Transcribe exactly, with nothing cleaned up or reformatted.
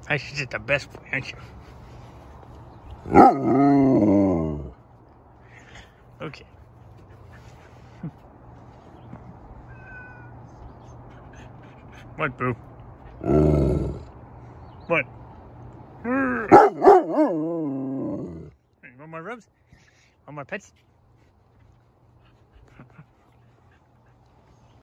She's just the best boy, aren't you? Okay. What, Boo? What? You want more rubs? Want more pets?